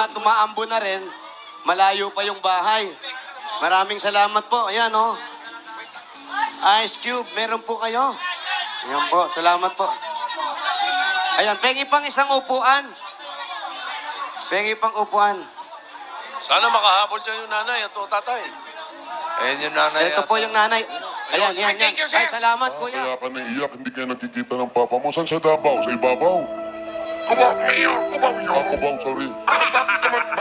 tumaambo na rin, malayo pa yung bahay. Maraming salamat po. Ayan, oh. Ice Cube, meron po kayo. Ayan po, salamat po. Ayan, pengi pang isang upuan. Pengi pang upuan. Sana makahabol dyan yung nanay at o tatay. Ayan yung nanay. Ito po yung nanay. Ayan, yan, yan. Ay, salamat, kuya. Kaya ka naiiyak, hindi kayo nakikita ng papa mo. Saan sa Davao? Sa ibabaw? Kubaw, Mayor! Kubaw yun! Ah, Cubao, sorry. Bakit naman ba?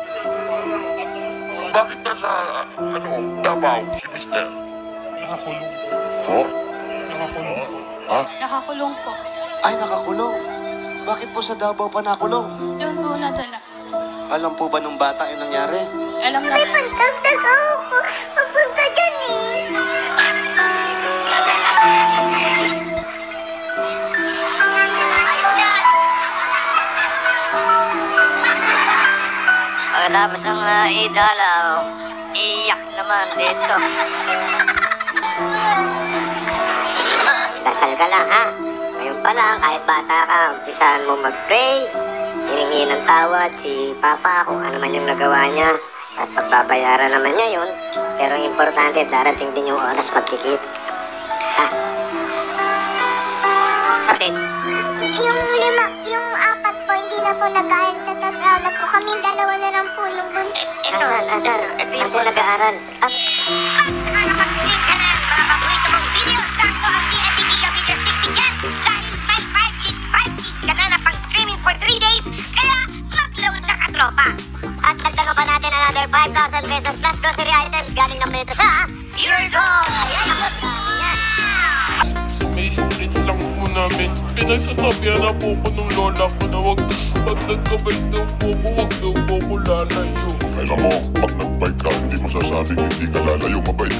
Bakit nasa, Davao, si Mister? Nakakulong. Po? Nakakulong. Ha? Nakakulong po. Ay, nakakulong. Bakit po sa Davao pa nakulong? Doon po nadala. Alam po ba nung bata yung nangyari? Alam na. May pantagtag ako. Papunta dyan eh. Pagkatapos ng idalaw, iyak naman dito. Dasal ka lang ha. Ngayon pa lang, kahit bata ka, umpisahan mo mag-pray. Hiningi ng tawad si Papa kung ano man yung nagawa niya. At pagbabayaran naman niya yun. Pero ang importante, darating din yung oras magkikita. Ha? Kapatid. Yung apat po, hindi na po nag-aaral. Tatraw na po kami. Dalawa na lang po yung bunso. Asan nag-aaral? Nakapag-stream ka na. Mga paborito mong video. Sakto ang TNT Giga Video 60 yan. Dahil may 5 gig ka na pang-streaming for 3 days. Kaya mag-load na katropa. At dagdagan pa natin another 5,000 pesos plus grocery items galing naman ito sa Pure Gold. Ayan ako sa yan. May street lang po namin. Pinagsasabihan na po ko nung lola ko na wag pag nagkabike daw po ko, wag daw po ko lalayo. Alam mo, pag nag-bike ka, hindi mo sasabing hindi ka lalayo, mabait